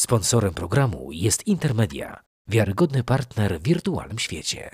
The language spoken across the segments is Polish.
Sponsorem programu jest Intermedia, wiarygodny partner w wirtualnym świecie.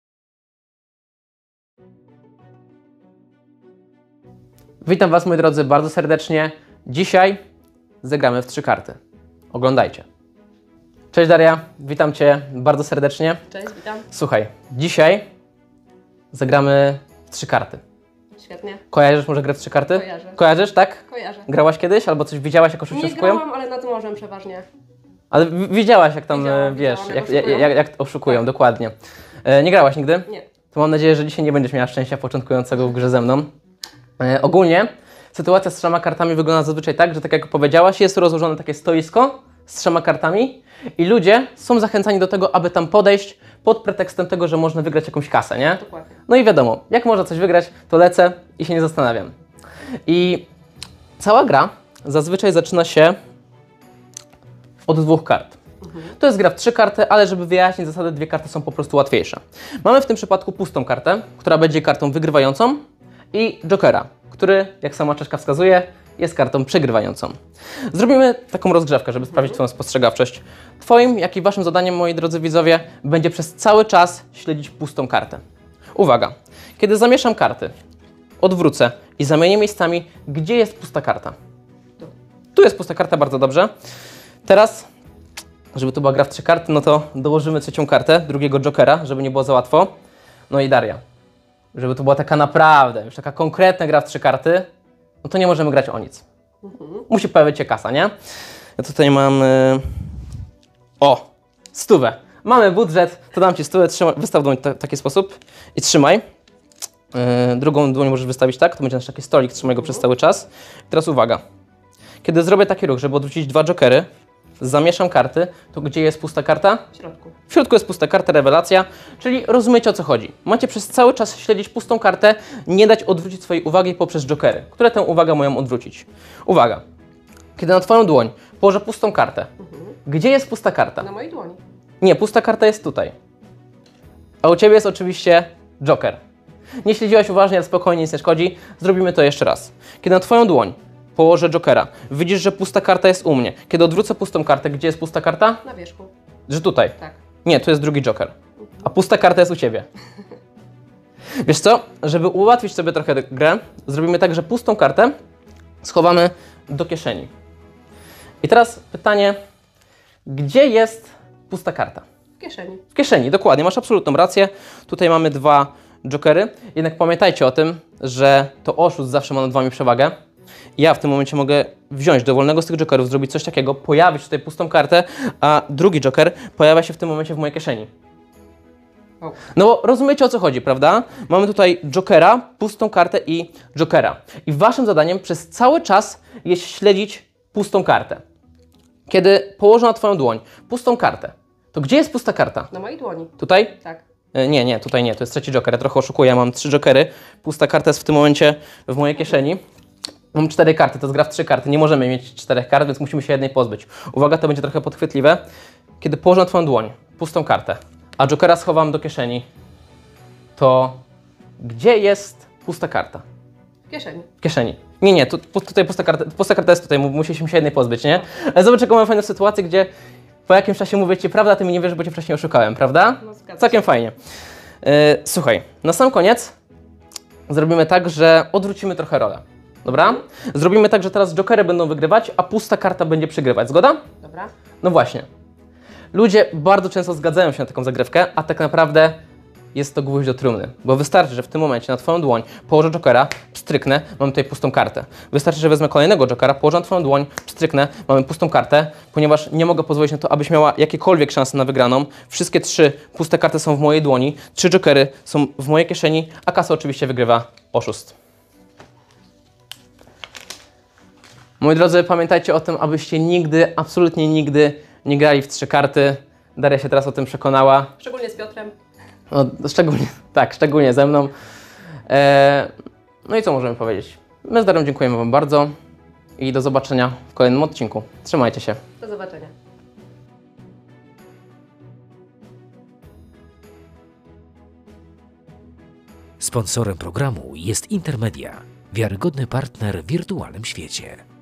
Witam Was, moi drodzy, bardzo serdecznie. Dzisiaj zagramy w 3 karty. Oglądajcie. Cześć Daria, witam Cię bardzo serdecznie. Cześć, witam. Słuchaj, dzisiaj zagramy w 3 karty. Świetnie. Kojarzysz może grę w 3 karty? Kojarzę. Kojarzysz, tak? Kojarzę. Grałaś kiedyś albo coś widziałaś, jak oszuści Nie oszukują? grałam, ale nad morzem przeważnie. Ale widziałaś, jak tam, Widziałam, wiesz, widziałam, jak oszukują, Tak. dokładnie. Nie grałaś nigdy? Nie. To mam nadzieję, że dzisiaj nie będziesz miała szczęścia początkującego w grze ze mną. Ogólnie sytuacja z 3 kartami wygląda zazwyczaj tak, że tak jak powiedziałaś, jest rozłożone takie stoisko z 3 kartami i ludzie są zachęcani do tego, aby tam podejść pod pretekstem tego, że można wygrać jakąś kasę, nie? Dokładnie. No i wiadomo, jak można coś wygrać, to lecę i się nie zastanawiam. I cała gra zazwyczaj zaczyna się od 2 kart. To jest gra w 3 karty, ale żeby wyjaśnić zasady, 2 karty są po prostu łatwiejsze. Mamy w tym przypadku pustą kartę, która będzie kartą wygrywającą i jokera, który, jak sama czaszka wskazuje, jest kartą przegrywającą. Zrobimy taką rozgrzewkę, żeby sprawdzić Twoją spostrzegawczość. Twoim, jak i Waszym zadaniem, moi drodzy widzowie, będzie przez cały czas śledzić pustą kartę. Uwaga, kiedy zamieszam karty, odwrócę i zamienię miejscami, gdzie jest pusta karta. Tu jest pusta karta, bardzo dobrze. Teraz, żeby to była gra w 3 karty, no to dołożymy 3. kartę, drugiego jokera, żeby nie było za łatwo. No i Daria, żeby to była taka naprawdę, już taka konkretna gra w 3 karty, no to nie możemy grać o nic. Musi pojawić się kasa, nie? Ja tutaj mam... O! 100. Mamy budżet, to dam Ci 100, wystaw dłoń w taki sposób i trzymaj. Drugą dłoń możesz wystawić tak, to będzie nasz taki stolik, trzymaj go przez cały czas. I teraz uwaga. Kiedy zrobię taki ruch, żeby odwrócić 2 jokery, zamieszam karty, to gdzie jest pusta karta? W środku. W środku jest pusta karta, rewelacja, czyli rozumiecie, o co chodzi. Macie przez cały czas śledzić pustą kartę, nie dać odwrócić swojej uwagi poprzez jokery, które tę uwagę mają odwrócić. Uwaga, kiedy na Twoją dłoń położę pustą kartę, gdzie jest pusta karta? Na mojej dłoni. Nie, pusta karta jest tutaj. A u Ciebie jest oczywiście joker. Nie śledziłaś uważnie, ale spokojnie, nic nie szkodzi. Zrobimy to jeszcze raz. Kiedy na Twoją dłoń położę jokera, widzisz, że pusta karta jest u mnie. Kiedy odwrócę pustą kartę, gdzie jest pusta karta? Na wierzchu. Że tutaj. Tak. Nie, tu jest drugi joker. A pusta karta jest u Ciebie. Wiesz co? Żeby ułatwić sobie trochę grę, zrobimy tak, że pustą kartę schowamy do kieszeni. I teraz pytanie, gdzie jest pusta karta? W kieszeni. W kieszeni, dokładnie, masz absolutną rację. Tutaj mamy 2 jokery. Jednak pamiętajcie o tym, że to oszust zawsze ma nad Wami przewagę. Ja w tym momencie mogę wziąć dowolnego z tych jokerów, zrobić coś takiego, pojawić tutaj pustą kartę, a drugi joker pojawia się w tym momencie w mojej kieszeni. No bo rozumiecie, o co chodzi, prawda? Mamy tutaj jokera, pustą kartę i jokera. I Waszym zadaniem przez cały czas jest śledzić pustą kartę. Kiedy położę na Twoją dłoń pustą kartę, to gdzie jest pusta karta? Na mojej dłoni. Tutaj? Tak. Nie, tutaj nie, to jest 3. joker, ja trochę oszukuję, ja mam 3 jokery. Pusta karta jest w tym momencie w mojej kieszeni. Mam 4 karty, to jest gra w 3 karty, nie możemy mieć 4 kart, więc musimy się jednej pozbyć. Uwaga, to będzie trochę podchwytliwe. Kiedy położę na Twoją dłoń pustą kartę, a jokera schowam do kieszeni, to gdzie jest pusta karta? W kieszeni. W kieszeni. Nie, tutaj pusta karta jest tutaj, musieliśmy się jednej pozbyć, nie? Ale zobacz, jaką mam fajną sytuację, gdzie po jakimś czasie mówię Ci prawdę, a Ty mi nie wierzysz, bo Cię wcześniej oszukałem, prawda? No, zgadza się. Całkiem fajnie. Słuchaj, na sam koniec zrobimy tak, że odwrócimy trochę rolę. Dobra? Zrobimy tak, że teraz jokery będą wygrywać, a pusta karta będzie przegrywać. Zgoda? Dobra. No właśnie. Ludzie bardzo często zgadzają się na taką zagrywkę, a tak naprawdę jest to gwóźdź do trumny. Bo wystarczy, że w tym momencie na Twoją dłoń położę jokera, pstryknę, mamy tutaj pustą kartę. Wystarczy, że wezmę kolejnego jokera, położę na Twoją dłoń, pstryknę, mamy pustą kartę, ponieważ nie mogę pozwolić na to, abyś miała jakiekolwiek szanse na wygraną. Wszystkie 3 puste karty są w mojej dłoni, 3 jokery są w mojej kieszeni, a kasę oczywiście wygrywa oszust. Moi drodzy, pamiętajcie o tym, abyście nigdy, absolutnie nigdy nie grali w 3 karty. Daria się teraz o tym przekonała. Szczególnie z Piotrem. No, szczególnie ze mną. No i co możemy powiedzieć? My z Darią dziękujemy Wam bardzo i do zobaczenia w kolejnym odcinku. Trzymajcie się. Do zobaczenia. Sponsorem programu jest Intermedia, wiarygodny partner w wirtualnym świecie.